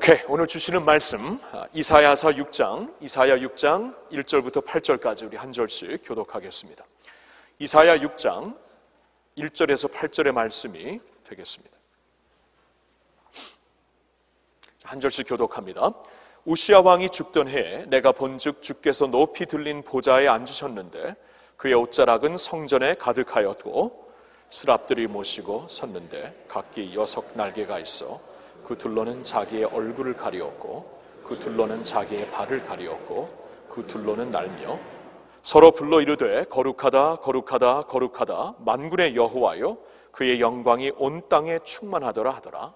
오늘 주시는 말씀 이사야서 6장 1절부터 8절까지 우리 한 절씩 교독하겠습니다. 이사야 6장 1절에서 8절의 말씀이 되겠습니다. 한 절씩 교독합니다. 우시야 왕이 죽던 해에 내가 본즉 주께서 높이 들린 보좌에 앉으셨는데 그의 옷자락은 성전에 가득하였고 스랍들이 모시고 섰는데 각기 6 날개가 있어 그 둘로는 자기의 얼굴을 가리었고 그 둘로는 자기의 발을 가리었고 그 둘로는 날며 서로 불러 이르되 거룩하다 거룩하다 거룩하다 만군의 여호와여 그의 영광이 온 땅에 충만하더라 하더라.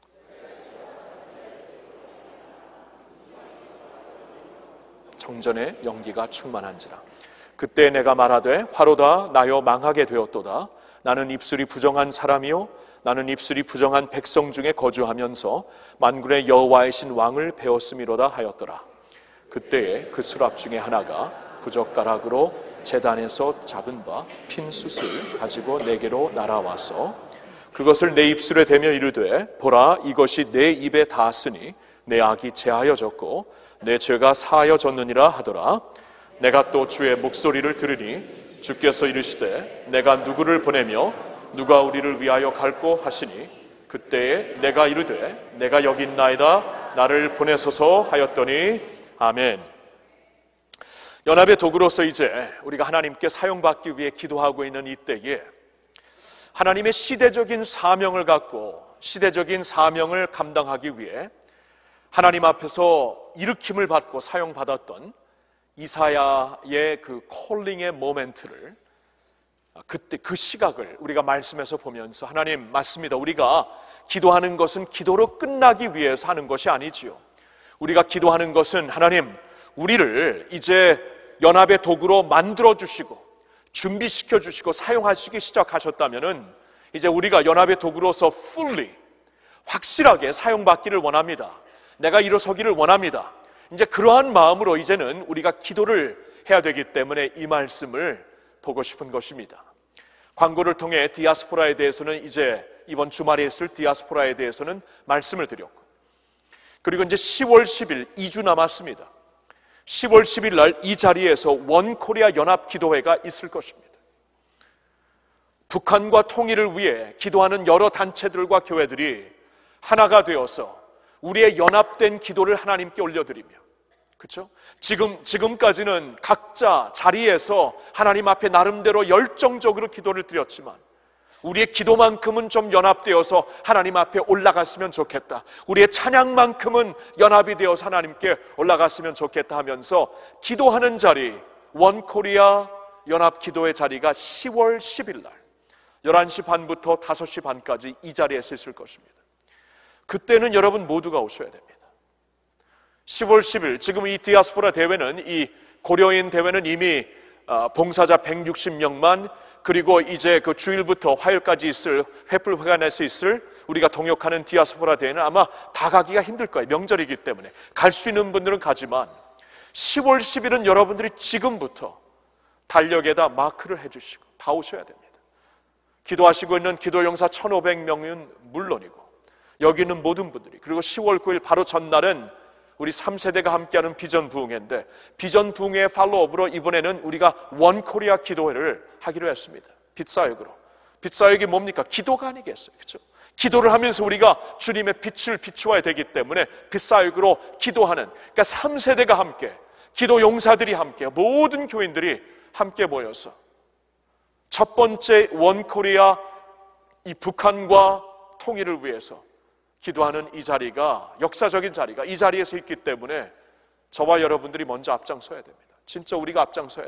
성전에 연기가 충만한지라. 그때 내가 말하되 화로다 나여 망하게 되었도다. 나는 입술이 부정한 사람이요 나는 입술이 부정한 백성 중에 거주하면서 만군의 여호와이신 왕을 배웠음이로다 하였더라. 그때에 그 수랍 중에 하나가 부젓가락으로 제단에서 잡은 바 핀 숯을 가지고 내게로 날아와서 그것을 내 입술에 대며 이르되 보라 이것이 내 입에 닿았으니 내 악이 제하여졌고 내 죄가 사하여졌느니라 하더라. 내가 또 주의 목소리를 들으니 주께서 이르시되 내가 누구를 보내며 누가 우리를 위하여 갈꼬 하시니 그때에 내가 이르되 내가 여기 있나이다 나를 보내소서 하였더니 아멘. 연합의 도구로서 이제 우리가 하나님께 사용받기 위해 기도하고 있는 이때에 하나님의 시대적인 사명을 갖고 시대적인 사명을 감당하기 위해 하나님 앞에서 일으킴을 받고 사용받았던 이사야의 그 콜링의 모멘트를 그때 그 시각을 우리가 말씀에서 보면서 하나님 맞습니다. 우리가 기도하는 것은 기도로 끝나기 위해서 하는 것이 아니지요. 우리가 기도하는 것은 하나님 우리를 이제 연합의 도구로 만들어 주시고 준비시켜 주시고 사용하시기 시작하셨다면은 이제 우리가 연합의 도구로서 fully 확실하게 사용받기를 원합니다. 내가 일어서기를 원합니다. 이제 그러한 마음으로 이제는 우리가 기도를 해야 되기 때문에 이 말씀을 보고 싶은 것입니다. 광고를 통해 디아스포라에 대해서는 이제 이번 주말에 있을 디아스포라에 대해서는 말씀을 드렸고 그리고 이제 10월 10일 2주 남았습니다. 10월 10일 날 이 자리에서 원코리아 연합기도회가 있을 것입니다. 북한과 통일을 위해 기도하는 여러 단체들과 교회들이 하나가 되어서 우리의 연합된 기도를 하나님께 올려드리며 그렇죠? 지금까지는 각자 자리에서 하나님 앞에 나름대로 열정적으로 기도를 드렸지만 우리의 기도만큼은 좀 연합되어서 하나님 앞에 올라갔으면 좋겠다. 우리의 찬양만큼은 연합이 되어서 하나님께 올라갔으면 좋겠다 하면서 기도하는 자리 원코리아 연합기도의 자리가 10월 10일 날 11시 반부터 5시 반까지 이 자리에서 있을 것입니다. 그때는 여러분 모두가 오셔야 됩니다. 10월 10일 지금 이 디아스포라 대회는 이 고려인 대회는 이미 봉사자 160명만 그리고 이제 그 주일부터 화요일까지 있을 횃불회관에서 있을 우리가 동역하는 디아스포라 대회는 아마 다 가기가 힘들 거예요. 명절이기 때문에 갈 수 있는 분들은 가지만 10월 10일은 여러분들이 지금부터 달력에다 마크를 해주시고 다 오셔야 됩니다. 기도하시고 있는 기도용사 1,500명은 물론이고 여기 있는 모든 분들이 그리고 10월 9일 바로 전날은 우리 3세대가 함께하는 비전 부흥회인데 비전 부흥회 팔로업으로 이번에는 우리가 원코리아 기도회를 하기로 했습니다. 빛사역으로. 빛사역이 뭡니까? 기도가 아니겠어요. 그렇죠? 기도를 하면서 우리가 주님의 빛을 비추어야 되기 때문에 빛사역으로 기도하는 그러니까 3세대가 함께 기도 용사들이 함께 모든 교인들이 함께 모여서 첫 번째 원코리아 이 북한과 통일을 위해서 기도하는 이 자리가 역사적인 자리가 이 자리에서 있기 때문에 저와 여러분들이 먼저 앞장서야 됩니다. 진짜 우리가 앞장서야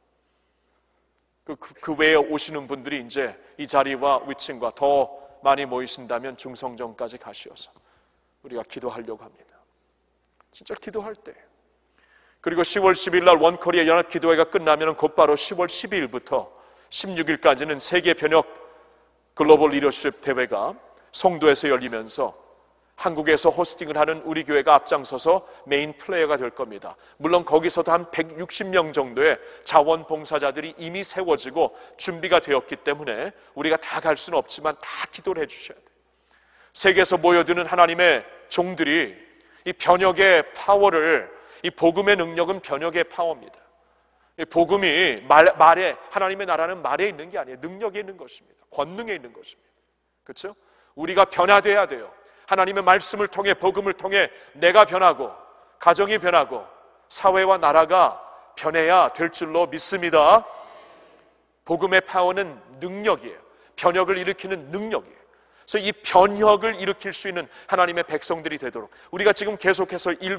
되고요. 그 외에 오시는 분들이 이제 이 자리와 위층과 더 많이 모이신다면 중성정까지 가시어서 우리가 기도하려고 합니다. 진짜 기도할 때. 그리고 10월 10일 날 원코리아 연합기도회가 끝나면 곧바로 10월 12일부터 16일까지는 세계 변혁 글로벌 리더십 대회가 송도에서 열리면서 한국에서 호스팅을 하는 우리 교회가 앞장서서 메인 플레이어가 될 겁니다. 물론 거기서도 한 160명 정도의 자원봉사자들이 이미 세워지고 준비가 되었기 때문에 우리가 다 갈 수는 없지만 다 기도를 해주셔야 돼요. 세계에서 모여드는 하나님의 종들이 이 변혁의 파워를, 이 복음의 능력은 변혁의 파워입니다. 이 복음이 말에, 하나님의 나라는 말에 있는 게 아니에요. 능력에 있는 것입니다. 권능에 있는 것입니다. 그렇죠? 우리가 변화돼야 돼요. 하나님의 말씀을 통해, 복음을 통해 내가 변하고 가정이 변하고 사회와 나라가 변해야 될 줄로 믿습니다. 복음의 파워는 능력이에요. 변혁을 일으키는 능력이에요. 그래서 이 변혁을 일으킬 수 있는 하나님의 백성들이 되도록 우리가 지금 계속해서 7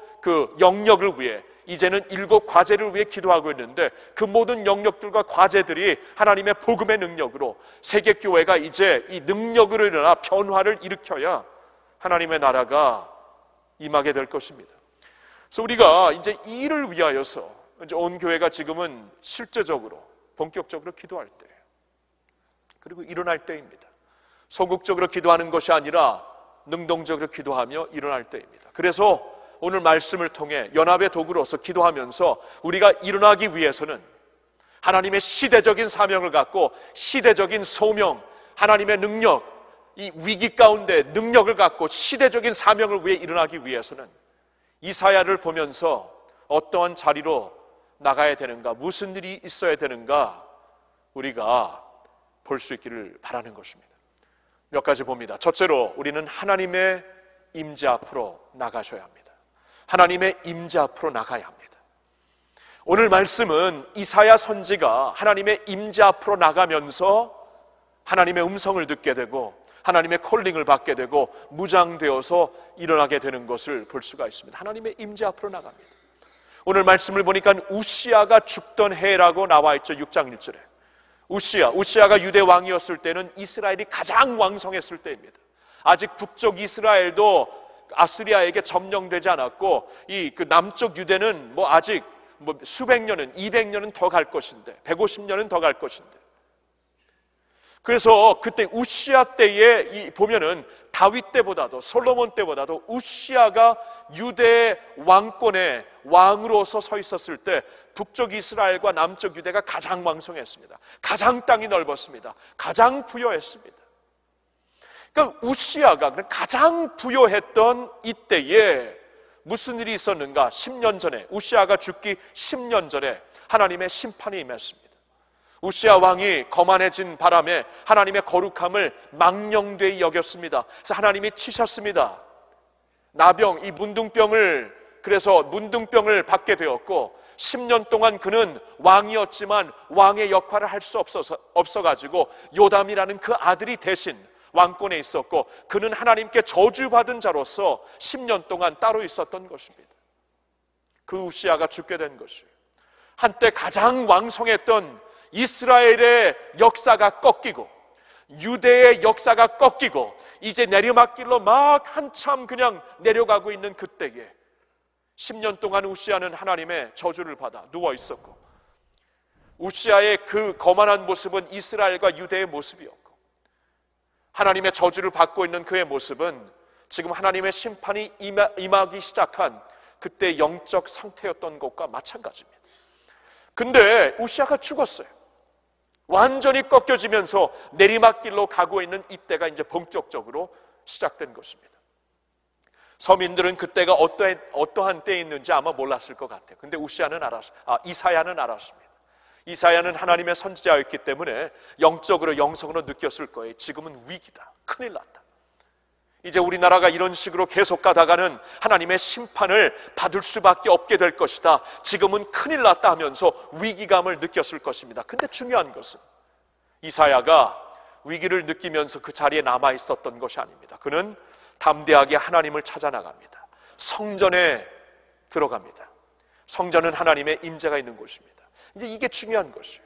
영역을 위해, 이제는 7 과제를 위해 기도하고 있는데, 그 모든 영역들과 과제들이 하나님의 복음의 능력으로 세계교회가 이제 이 능력으로 일어나 변화를 일으켜야 하나님의 나라가 임하게 될 것입니다. 그래서 우리가 이제 이 일을 위하여서 이제 온 교회가 지금은 실제적으로 본격적으로 기도할 때, 그리고 일어날 때입니다. 소극적으로 기도하는 것이 아니라 능동적으로 기도하며 일어날 때입니다. 그래서 오늘 말씀을 통해 연합의 도구로서 기도하면서 우리가 일어나기 위해서는 하나님의 시대적인 사명을 갖고 시대적인 소명, 하나님의 능력, 이 위기 가운데 능력을 갖고 시대적인 사명을 위해 일어나기 위해서는 이사야를 보면서 어떠한 자리로 나가야 되는가, 무슨 일이 있어야 되는가 우리가 볼 수 있기를 바라는 것입니다. 몇 가지 봅니다. 첫째로 우리는 하나님의 임재 앞으로 나가셔야 합니다. 하나님의 임재 앞으로 나가야 합니다. 오늘 말씀은 이사야 선지가 하나님의 임재 앞으로 나가면서 하나님의 음성을 듣게 되고 하나님의 콜링을 받게 되고 무장되어서 일어나게 되는 것을 볼 수가 있습니다. 하나님의 임재 앞으로 나갑니다. 오늘 말씀을 보니까 우시아가 죽던 해라고 나와 있죠. 6장 1절에 우시아가 유대 왕이었을 때는 이스라엘이 가장 왕성했을 때입니다. 아직 북쪽 이스라엘도 아스리아에게 점령되지 않았고 그 남쪽 유대는 아직 수백 년은, 200년은 더 갈 것인데, 150년은 더 갈 것인데, 그래서 그때 우시아 때에 보면은 다윗 때보다도, 솔로몬 때보다도 우시아가 유대의 왕권의 왕으로서 서 있었을 때 북쪽 이스라엘과 남쪽 유대가 가장 왕성했습니다. 가장 땅이 넓었습니다. 가장 부여했습니다. 그러니까 우시아가 가장 부여했던 이때에 무슨 일이 있었는가? 10년 전에, 우시아가 죽기 10년 전에 하나님의 심판이 임했습니다. 우시아 왕이 거만해진 바람에 하나님의 거룩함을 망령되이 여겼습니다. 그래서 하나님이 치셨습니다. 나병, 이 문둥병을, 그래서 문둥병을 받게 되었고 10년 동안 그는 왕이었지만 왕의 역할을 할 수 없어가지고 요담이라는 그 아들이 대신 왕권에 있었고, 그는 하나님께 저주받은 자로서 10년 동안 따로 있었던 것입니다. 그 우시아가 죽게 된 것이에요. 한때 가장 왕성했던 이스라엘의 역사가 꺾이고 유대의 역사가 꺾이고 이제 내리막길로 막 한참 그냥 내려가고 있는 그때에 10년 동안 우시아는 하나님의 저주를 받아 누워 있었고, 우시아의 그 거만한 모습은 이스라엘과 유대의 모습이었고, 하나님의 저주를 받고 있는 그의 모습은 지금 하나님의 심판이 임하기 시작한 그때 영적 상태였던 것과 마찬가지입니다. 근데 우시아가 죽었어요. 완전히 꺾여지면서 내리막길로 가고 있는 이때가 이제 본격적으로 시작된 것입니다. 서민들은 그때가 어떠한 때에 있는지 아마 몰랐을 것 같아요. 근데 이사야는 알았습니다. 이사야는 하나님의 선지자였기 때문에 영적으로, 영성으로 느꼈을 거예요. 지금은 위기다. 큰일 났다. 이제 우리나라가 이런 식으로 계속 가다가는 하나님의 심판을 받을 수밖에 없게 될 것이다. 지금은 큰일 났다 하면서 위기감을 느꼈을 것입니다. 근데 중요한 것은 이사야가 위기를 느끼면서 그 자리에 남아 있었던 것이 아닙니다. 그는 담대하게 하나님을 찾아 나갑니다. 성전에 들어갑니다. 성전은 하나님의 임재가 있는 곳입니다. 이제 이게 중요한 것이에요.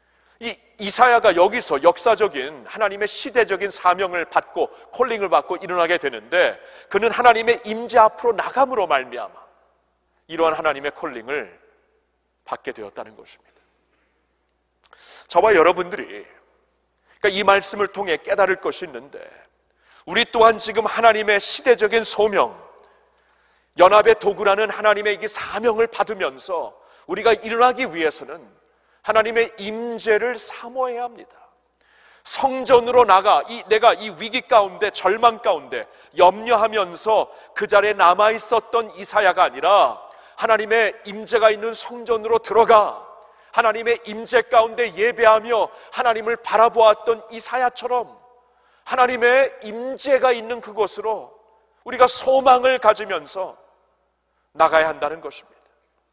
이사야가 여기서 역사적인 하나님의 시대적인 사명을 받고 콜링을 받고 일어나게 되는데, 그는 하나님의 임재 앞으로 나감으로 말미암아 이러한 하나님의 콜링을 받게 되었다는 것입니다. 저와 여러분들이 이 말씀을 통해 깨달을 것이 있는데, 우리 또한 지금 하나님의 시대적인 소명, 연합의 도구라는 하나님의 이 사명을 받으면서 우리가 일어나기 위해서는 하나님의 임재를 사모해야 합니다. 성전으로 나가 내가 이 위기 가운데, 절망 가운데 염려하면서 그 자리에 남아 있었던 이사야가 아니라 하나님의 임재가 있는 성전으로 들어가 하나님의 임재 가운데 예배하며 하나님을 바라보았던 이사야처럼 하나님의 임재가 있는 그곳으로 우리가 소망을 가지면서 나가야 한다는 것입니다.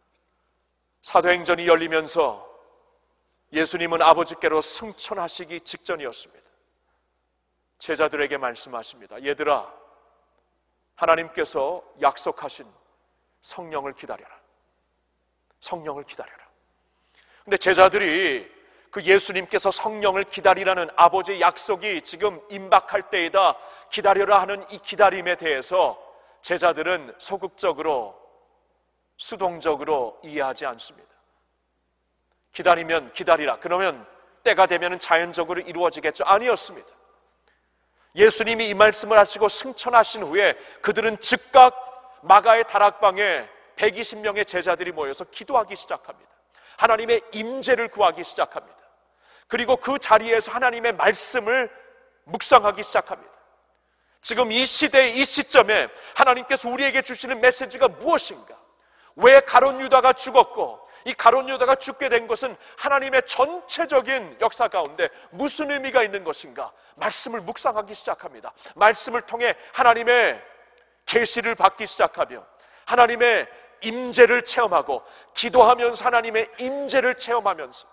사도행전이 열리면서 예수님은 아버지께로 승천하시기 직전이었습니다. 제자들에게 말씀하십니다. 얘들아, 하나님께서 약속하신 성령을 기다려라. 성령을 기다려라. 근데 제자들이 그 예수님께서 성령을 기다리라는 아버지의 약속이 지금 임박할 때이다, 기다려라 하는 이 기다림에 대해서 제자들은 소극적으로, 수동적으로 이해하지 않습니다. 기다리면 기다리라, 그러면 때가 되면 자연적으로 이루어지겠죠? 아니었습니다. 예수님이 이 말씀을 하시고 승천하신 후에 그들은 즉각 마가의 다락방에 120명의 제자들이 모여서 기도하기 시작합니다. 하나님의 임재를 구하기 시작합니다. 그리고 그 자리에서 하나님의 말씀을 묵상하기 시작합니다. 지금 이 시대의 이 시점에 하나님께서 우리에게 주시는 메시지가 무엇인가? 왜 가룟 유다가 죽었고 이 가룟 유다가 죽게 된 것은 하나님의 전체적인 역사 가운데 무슨 의미가 있는 것인가? 말씀을 묵상하기 시작합니다. 말씀을 통해 하나님의 계시를 받기 시작하며 하나님의 임재를 체험하고 기도하면서 하나님의 임재를 체험하면서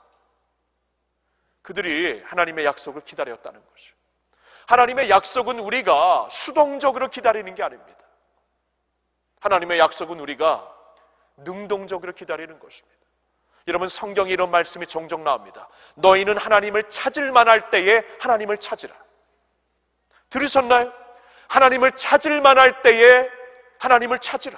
그들이 하나님의 약속을 기다렸다는 것이죠. 하나님의 약속은 우리가 수동적으로 기다리는 게 아닙니다. 하나님의 약속은 우리가 능동적으로 기다리는 것입니다. 여러분, 성경에 이런 말씀이 종종 나옵니다. 너희는 하나님을 찾을 만할 때에 하나님을 찾으라. 들으셨나요? 하나님을 찾을 만할 때에 하나님을 찾으라.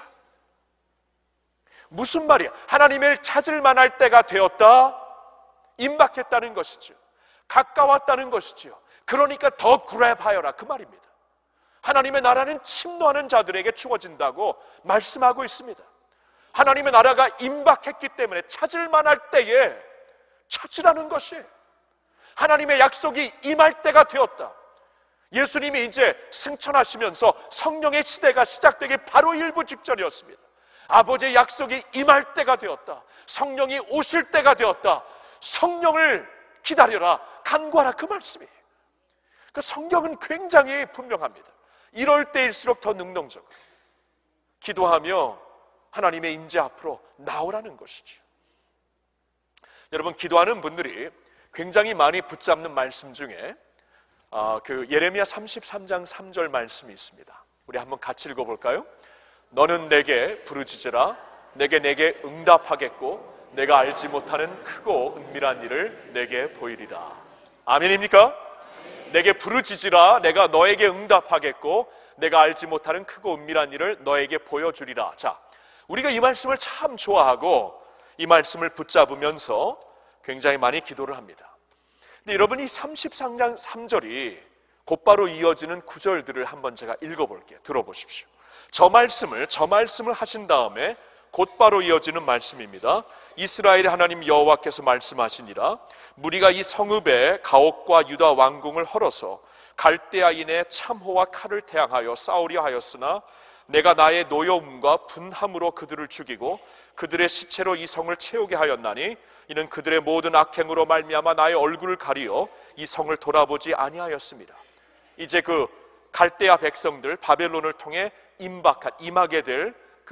무슨 말이야? 하나님을 찾을 만할 때가 되었다, 임박했다는 것이죠. 가까웠다는 것이죠. 그러니까 더 그랩하여라, 그 말입니다. 하나님의 나라는 침노하는 자들에게 주어진다고 말씀하고 있습니다. 하나님의 나라가 임박했기 때문에 찾을 만할 때에 찾으라는 것이, 하나님의 약속이 임할 때가 되었다. 예수님이 이제 승천하시면서 성령의 시대가 시작되기 바로 일부 직전이었습니다. 아버지의 약속이 임할 때가 되었다. 성령이 오실 때가 되었다. 성령을 기다려라, 간구하라, 그 말씀이에요. 그 성경은 굉장히 분명합니다. 이럴 때일수록 더 능동적으로 기도하며 하나님의 임재 앞으로 나오라는 것이죠. 여러분, 기도하는 분들이 굉장히 많이 붙잡는 말씀 중에 그 예레미야 33장 3절 말씀이 있습니다. 우리 한번 같이 읽어볼까요? 너는 내게 부르짖으라. 내게 응답하겠고 내가 알지 못하는 크고 은밀한 일을 내게 보이리라. 아멘입니까? 내게 부르짖으라. 내가 너에게 응답하겠고 내가 알지 못하는 크고 은밀한 일을 너에게 보여주리라. 자, 우리가 이 말씀을 참 좋아하고 이 말씀을 붙잡으면서 굉장히 많이 기도를 합니다. 근데 여러분, 이 33장 3절이 곧바로 이어지는 구절들을 한번 제가 읽어볼게요. 들어보십시오. 저 말씀을 하신 다음에 곧바로 이어지는 말씀입니다. 이스라엘의 하나님 여호와께서 말씀하시니라. 무리가 이 성읍에 가옥과 유다 왕궁을 헐어서 갈대아인의 참호와 칼을 태양하여 싸우려 하였으나 내가 나의 노여움과 분함으로 그들을 죽이고 그들의 시체로 이 성을 채우게 하였나니 이는 그들의 모든 악행으로 말미암아 나의 얼굴을 가리어 이 성을 돌아보지 아니하였습니다. 이제 그 갈대아 백성들 바벨론을 통해 임하게 된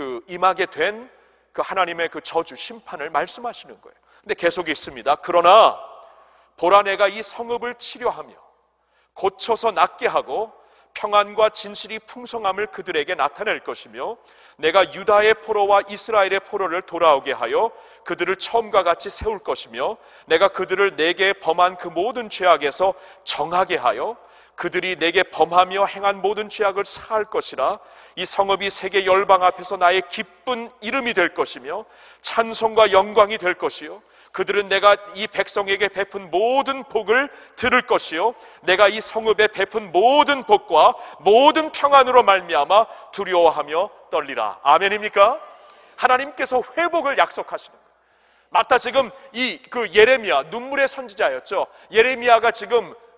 그 하나님의 그 저주 심판을 말씀하시는 거예요. 근데 계속 있습니다. 그러나 보라, 내가 이 성읍을 치료하며 고쳐서 낫게 하고 평안과 진실이 풍성함을 그들에게 나타낼 것이며 내가 유다의 포로와 이스라엘의 포로를 돌아오게 하여 그들을 처음과 같이 세울 것이며 내가 그들을 내게 범한 그 모든 죄악에서 정하게 하여 그들이 내게 범하며 행한 모든 죄악을 사할 것이라. 이 성읍이 세계 열방 앞에서 나의 기쁜 이름이 될 것이며 찬송과 영광이 될 것이요 그들은 내가 이 백성에게 베푼 모든 복을 들을 것이요 내가 이 성읍에 베푼 모든 복과 모든 평안으로 말미암아 두려워하며 떨리라. 아멘입니까? 하나님께서 회복을 약속하시는 거예요. 맞다, 지금 그 예레미야, 눈물의 선지자였죠. 예레미야가 지금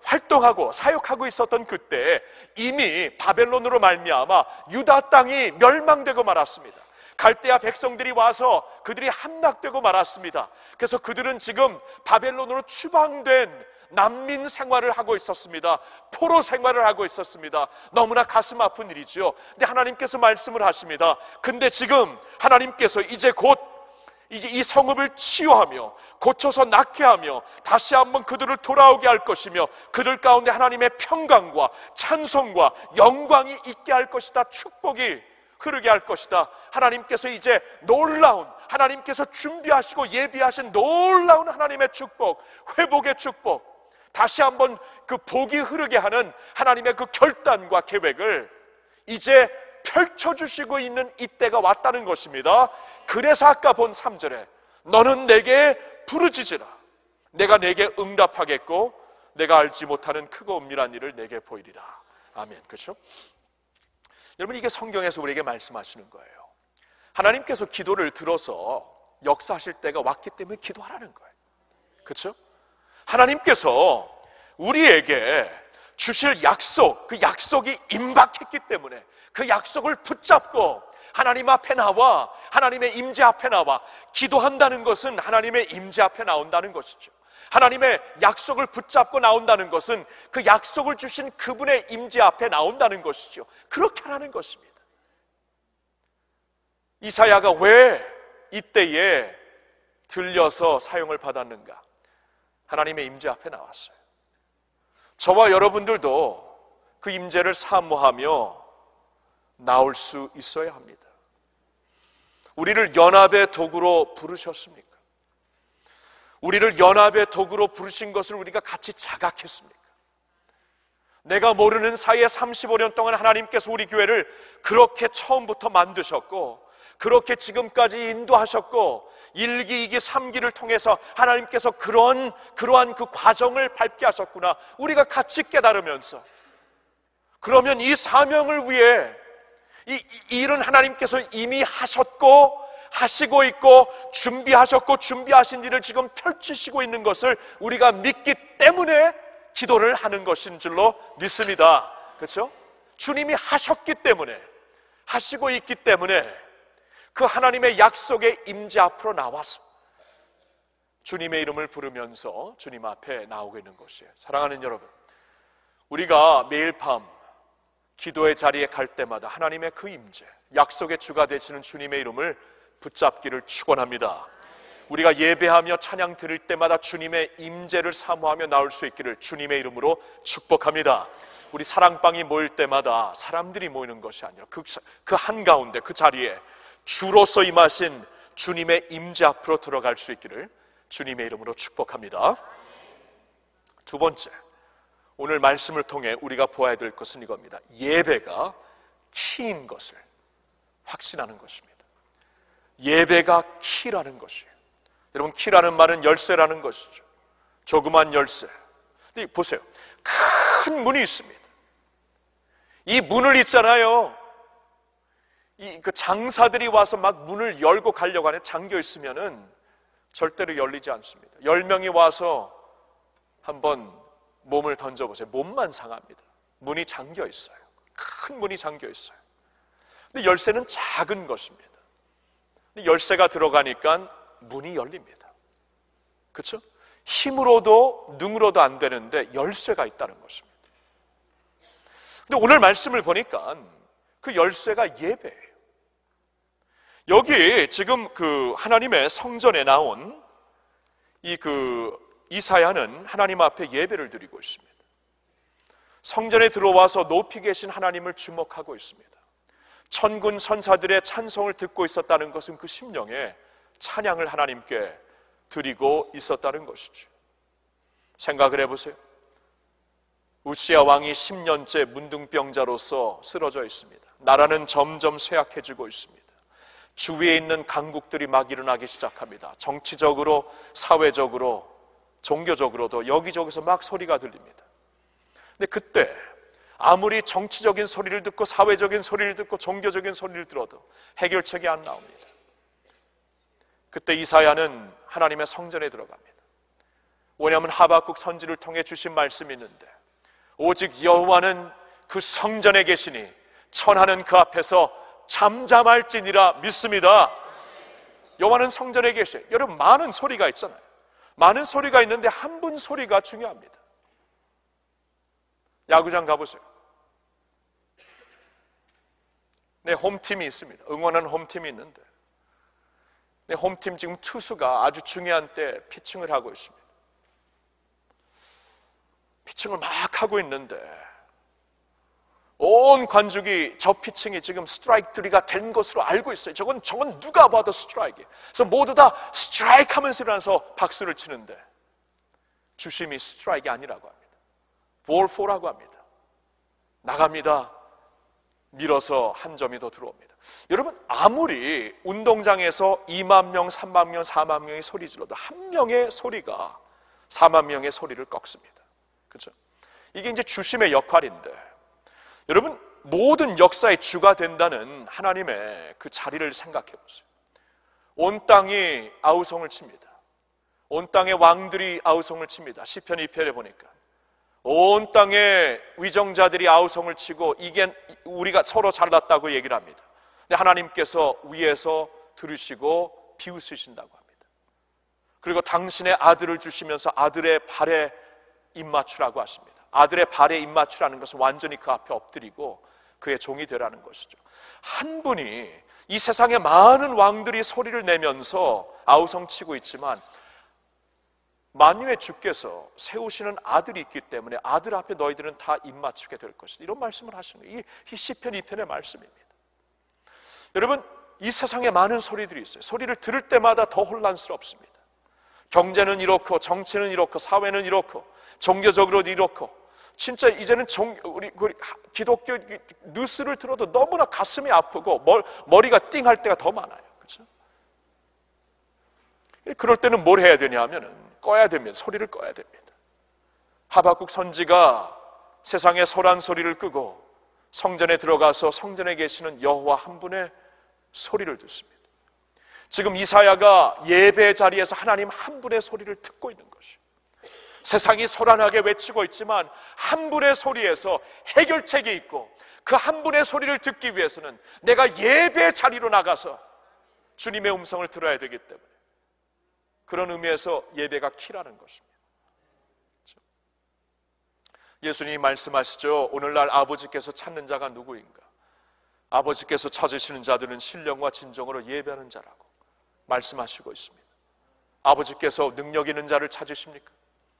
활동하고 사역하고 있었던 그때 이미 바벨론으로 말미암아 유다 땅이 멸망되고 말았습니다. 갈대아 백성들이 와서 그들이 함락되고 말았습니다. 그래서 그들은 지금 바벨론으로 추방된 난민 생활을 하고 있었습니다. 포로 생활을 하고 있었습니다. 너무나 가슴 아픈 일이지요. 근데 하나님께서 말씀을 하십니다. 근데 지금 하나님께서 이제 이 성읍을 치유하며 고쳐서 낫게 하며 다시 한번 그들을 돌아오게 할 것이며 그들 가운데 하나님의 평강과 찬송과 영광이 있게 할 것이다. 축복이 흐르게 할 것이다. 하나님께서 이제 놀라운, 하나님께서 준비하시고 예비하신 놀라운 하나님의 축복, 회복의 축복, 다시 한번 그 복이 흐르게 하는 하나님의 그 결단과 계획을 이제 펼쳐주시고 있는 이때가 왔다는 것입니다. 그래서 아까 본 3절에 너는 내게 부르짖으라. 내가 내게 응답하겠고 내가 알지 못하는 크고 은밀한 일을 내게 보이리라. 아멘. 그렇죠? 여러분, 이게 성경에서 우리에게 말씀하시는 거예요. 하나님께서 기도를 들어서 역사하실 때가 왔기 때문에 기도하라는 거예요. 그렇죠? 하나님께서 우리에게 주실 약속, 그 약속이 임박했기 때문에 그 약속을 붙잡고 하나님 앞에 나와, 하나님의 임재 앞에 나와 기도한다는 것은 하나님의 임재 앞에 나온다는 것이죠. 하나님의 약속을 붙잡고 나온다는 것은 그 약속을 주신 그분의 임재 앞에 나온다는 것이죠. 그렇게 하라는 것입니다. 이사야가 왜 이때에 들려서 사용을 받았는가? 하나님의 임재 앞에 나왔어요. 저와 여러분들도 그 임재를 사모하며 나올 수 있어야 합니다. 우리를 연합의 도구로 부르셨습니까? 우리를 연합의 도구로 부르신 것을 우리가 같이 자각했습니까? 내가 모르는 사이에 35년 동안 하나님께서 우리 교회를 그렇게 처음부터 만드셨고 그렇게 지금까지 인도하셨고 1기, 2기, 3기를 통해서 하나님께서 그러한 그 과정을 밟게 하셨구나. 우리가 같이 깨달으면서 그러면 이 사명을 위해 이 일은 하나님께서 이미 하셨고 하시고 있고 준비하셨고 준비하신 일을 지금 펼치시고 있는 것을 우리가 믿기 때문에 기도를 하는 것인 줄로 믿습니다. 그렇죠? 주님이 하셨기 때문에, 하시고 있기 때문에 그 하나님의 약속의 임재 앞으로 나와서 주님의 이름을 부르면서 주님 앞에 나오고 있는 것이에요. 사랑하는 여러분, 우리가 매일 밤 기도의 자리에 갈 때마다 하나님의 그 임재, 약속의 주가 되시는 주님의 이름을 붙잡기를 축원합니다. 우리가 예배하며 찬양 드릴 때마다 주님의 임재를 사모하며 나올 수 있기를 주님의 이름으로 축복합니다. 우리 사랑방이 모일 때마다 사람들이 모이는 것이 아니라 그 한가운데 그 자리에 주로서 임하신 주님의 임재 앞으로 들어갈 수 있기를 주님의 이름으로 축복합니다. 두 번째, 오늘 말씀을 통해 우리가 보아야 될 것은 이겁니다. 예배가 키인 것을 확신하는 것입니다. 예배가 키라는 것이에요. 여러분, 키라는 말은 열쇠라는 것이죠. 조그만 열쇠. 근데 보세요. 큰 문이 있습니다. 이 문을 있잖아요. 그 장사들이 와서 막 문을 열고 가려고 하는데 잠겨 있으면은 절대로 열리지 않습니다. 10명이 와서 한번 몸을 던져보세요. 몸만 상합니다. 문이 잠겨 있어요. 큰 문이 잠겨 있어요. 근데 열쇠는 작은 것입니다. 근데 열쇠가 들어가니까 문이 열립니다. 그렇죠? 힘으로도 능으로도 안 되는데 열쇠가 있다는 것입니다. 근데 오늘 말씀을 보니까 그 열쇠가 예배예요. 여기 지금 그 하나님의 성전에 나온 이사야는 하나님 앞에 예배를 드리고 있습니다. 성전에 들어와서 높이 계신 하나님을 주목하고 있습니다. 천군 천사들의 찬송을 듣고 있었다는 것은 그 심령에 찬양을 하나님께 드리고 있었다는 것이죠. 생각을 해보세요. 우시야 왕이 10년째 문둥병자로서 쓰러져 있습니다. 나라는 점점 쇠약해지고 있습니다. 주위에 있는 강국들이 막 일어나기 시작합니다. 정치적으로, 사회적으로, 종교적으로도 여기저기서 막 소리가 들립니다. 근데 그때 아무리 정치적인 소리를 듣고 사회적인 소리를 듣고 종교적인 소리를 들어도 해결책이 안 나옵니다. 그때 이사야는 하나님의 성전에 들어갑니다. 왜냐하면 하박국 선지를 통해 주신 말씀이 있는데 오직 여호와는 그 성전에 계시니 천하는 그 앞에서 잠잠할지니라 믿습니다. 여호와는 성전에 계셔요. 여러분, 많은 소리가 있잖아요. 많은 소리가 있는데 한 분 소리가 중요합니다. 야구장 가보세요. 내 홈팀이 있습니다. 응원하는 홈팀이 있는데 내 홈팀 지금 투수가 아주 중요한 때 피칭을 하고 있습니다. 피칭을 막 하고 있는데 온 관중이 저 피칭이 지금 스트라이크 3가 된 것으로 알고 있어요. 저건 누가 봐도 스트라이크예요. 그래서 모두 다 스트라이크 하면서 일어나서 박수를 치는데 주심이 스트라이크가 아니라고 합니다. 볼 4라고 합니다. 나갑니다. 밀어서 한 점이 더 들어옵니다. 여러분, 아무리 운동장에서 2만 명, 3만 명, 4만 명이 소리 질러도 한 명의 소리가 4만 명의 소리를 꺾습니다. 그렇죠? 이게 이제 주심의 역할인데, 여러분, 모든 역사의 주가 된다는 하나님의 그 자리를 생각해 보세요. 온 땅이 아우성을 칩니다. 온 땅의 왕들이 아우성을 칩니다. 시편 2편에 보니까 온 땅의 위정자들이 아우성을 치고 이게 우리가 서로 잘났다고 얘기를 합니다. 근데 하나님께서 위에서 들으시고 비웃으신다고 합니다. 그리고 당신의 아들을 주시면서 아들의 발에 입맞추라고 하십니다. 아들의 발에 입맞추라는 것은 완전히 그 앞에 엎드리고 그의 종이 되라는 것이죠. 한 분이 이 세상에 많은 왕들이 소리를 내면서 아우성치고 있지만 만유의 주께서 세우시는 아들이 있기 때문에 아들 앞에 너희들은 다 입맞추게 될 것이다. 이런 말씀을 하시는 거예요. 이 시편 2편의 말씀입니다. 여러분, 이 세상에 많은 소리들이 있어요. 소리를 들을 때마다 더 혼란스럽습니다. 경제는 이렇고 정치는 이렇고 사회는 이렇고 종교적으로도 이렇고 진짜 이제는 우리 기독교 뉴스를 들어도 너무나 가슴이 아프고 머리가 띵할 때가 더 많아요. 그렇죠? 그럴 때는 뭘 해야 되냐 하면은 꺼야 됩니다. 소리를 꺼야 됩니다. 하박국 선지가 세상의 소란 소리를 끄고 성전에 들어가서 성전에 계시는 여호와 한 분의 소리를 듣습니다. 지금 이사야가 예배 자리에서 하나님 한 분의 소리를 듣고 있는 것이에요. 세상이 소란하게 외치고 있지만 한 분의 소리에서 해결책이 있고 그 한 분의 소리를 듣기 위해서는 내가 예배 자리로 나가서 주님의 음성을 들어야 되기 때문에 그런 의미에서 예배가 키라는 것입니다. 그렇죠? 예수님이 말씀하시죠. 오늘날 아버지께서 찾는 자가 누구인가? 아버지께서 찾으시는 자들은 신령과 진정으로 예배하는 자라고 말씀하시고 있습니다. 아버지께서 능력 있는 자를 찾으십니까?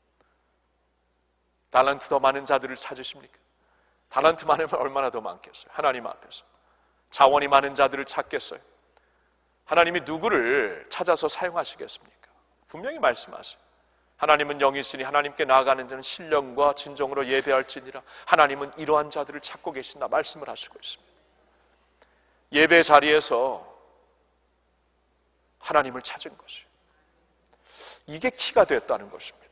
달란트 더 많은 자들을 찾으십니까? 달란트 많으면 얼마나 더 많겠어요? 하나님 앞에서 자원이 많은 자들을 찾겠어요? 하나님이 누구를 찾아서 사용하시겠습니까? 분명히 말씀하세요. 하나님은 영이시니 하나님께 나아가는 자는 신령과 진정으로 예배할지니라. 하나님은 이러한 자들을 찾고 계신다 말씀을 하시고 있습니다. 예배 자리에서 하나님을 찾은 것이에요. 이게 키가 됐다는 것입니다.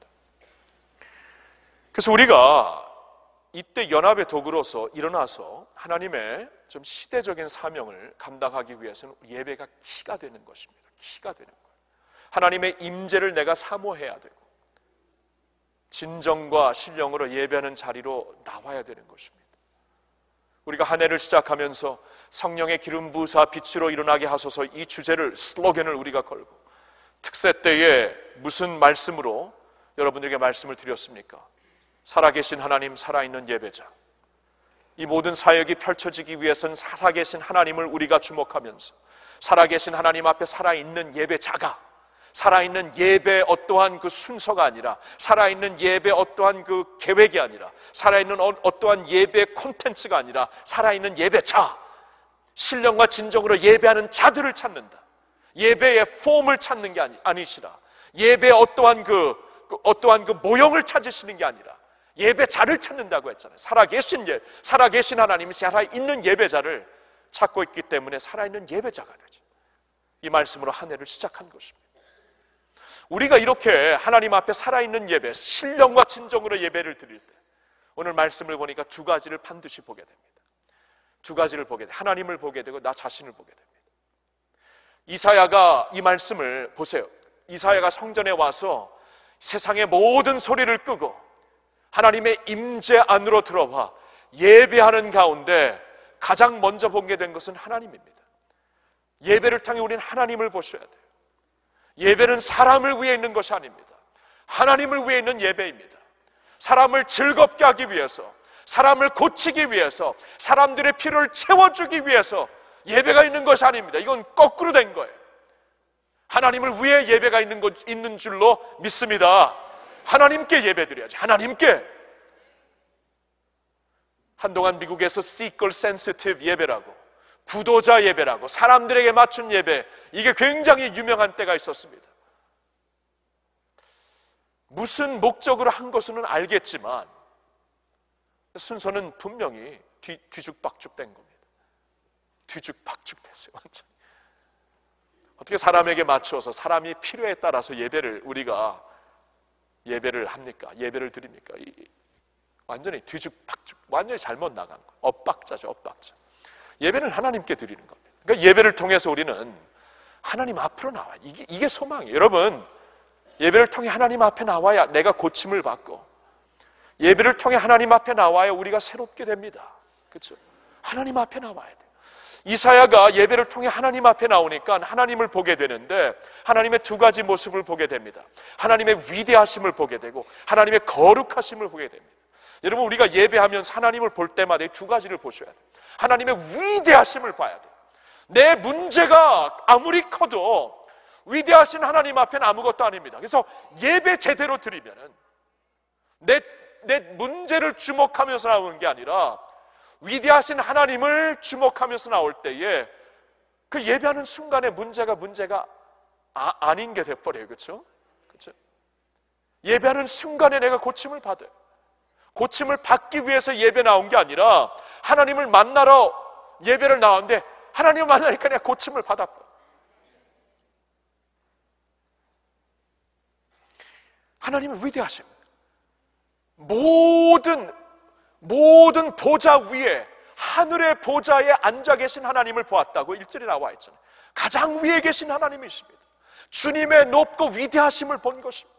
그래서 우리가 이때 연합의 도구로서 일어나서 하나님의 좀 시대적인 사명을 감당하기 위해서는 예배가 키가 되는 것입니다. 키가 되는 거예요. 하나님의 임재를 내가 사모해야 되고 진정과 신령으로 예배하는 자리로 나와야 되는 것입니다. 우리가 한 해를 시작하면서 성령의 기름 부으사 빛으로 일어나게 하소서 이 주제를 슬로건을 우리가 걸고 특세 때에 무슨 말씀으로 여러분들에게 말씀을 드렸습니까? 살아계신 하나님, 살아있는 예배자. 이 모든 사역이 펼쳐지기 위해서는 살아계신 하나님을 우리가 주목하면서 살아계신 하나님 앞에 살아있는 예배자가 살아있는 예배 어떠한 그 순서가 아니라 살아있는 예배 어떠한 그 계획이 아니라 살아있는 어떠한 예배 콘텐츠가 아니라 살아있는 예배자 신령과 진정으로 예배하는 자들을 찾는다. 예배의 폼을 찾는 게 아니시라 예배의 어떠한 그 모형을 찾으시는 게 아니라 예배자를 찾는다고 했잖아요. 살아계신 하나님이 살아있는 예배자를 찾고 있기 때문에 살아있는 예배자가 되죠. 이 말씀으로 한 해를 시작한 것입니다. 우리가 이렇게 하나님 앞에 살아있는 예배, 신령과 진정으로 예배를 드릴 때 오늘 말씀을 보니까 두 가지를 반드시 보게 됩니다. 두 가지를 보게 돼요. 하나님을 보게 되고 나 자신을 보게 됩니다. 이사야가 이 말씀을 보세요. 이사야가 성전에 와서 세상의 모든 소리를 끄고 하나님의 임재 안으로 들어와 예배하는 가운데 가장 먼저 보게 된 것은 하나님입니다. 예배를 통해 우리는 하나님을 보셔야 돼요. 예배는 사람을 위해 있는 것이 아닙니다. 하나님을 위해 있는 예배입니다. 사람을 즐겁게 하기 위해서, 사람을 고치기 위해서, 사람들의 필요를 채워주기 위해서 예배가 있는 것이 아닙니다. 이건 거꾸로 된 거예요. 하나님을 위해 예배가 있는 줄로 믿습니다. 하나님께 예배드려야지. 하나님께. 한동안 미국에서 seeker sensitive 예배라고, 구도자 예배라고, 사람들에게 맞춘 예배, 이게 굉장히 유명한 때가 있었습니다. 무슨 목적으로 한 것은 알겠지만 순서는 분명히 뒤죽박죽 된 겁니다. 뒤죽박죽 됐어요, 완전. 어떻게 사람에게 맞춰서 사람이 필요에 따라서 우리가 예배를 합니까? 예배를 드립니까? 완전히 뒤죽박죽, 완전히 잘못 나간 거. 엇박자죠, 엇박자. 예배는 하나님께 드리는 겁니다. 그러니까 예배를 통해서 우리는 하나님 앞으로 나와요. 이게 소망이에요. 여러분, 예배를 통해 하나님 앞에 나와야 내가 고침을 받고, 예배를 통해 하나님 앞에 나와야 우리가 새롭게 됩니다. 그렇죠? 하나님 앞에 나와야 돼요. 이사야가 예배를 통해 하나님 앞에 나오니까 하나님을 보게 되는데, 하나님의 두 가지 모습을 보게 됩니다. 하나님의 위대하심을 보게 되고 하나님의 거룩하심을 보게 됩니다. 여러분, 우리가 예배하면서 하나님을 볼 때마다 이 두 가지를 보셔야 돼요. 하나님의 위대하심을 봐야 돼요. 내 문제가 아무리 커도 위대하신 하나님 앞에는 아무것도 아닙니다. 그래서 예배 제대로 드리면은 내 문제를 주목하면서 나오는 게 아니라 위대하신 하나님을 주목하면서 나올 때에 그 예배하는 순간에 문제가 아닌 게 돼버려요. 그렇죠? 그렇죠? 예배하는 순간에 내가 고침을 받아요. 고침을 받기 위해서 예배 나온 게 아니라 하나님을 만나러 예배를 나왔는데 하나님을 만나니까 내가 고침을 받았어요. 하나님의 위대하심, 모든 보좌 위에, 하늘의 보좌에 앉아 계신 하나님을 보았다고 1절에 나와 있잖아요. 가장 위에 계신 하나님이십니다. 주님의 높고 위대하심을 본 것입니다.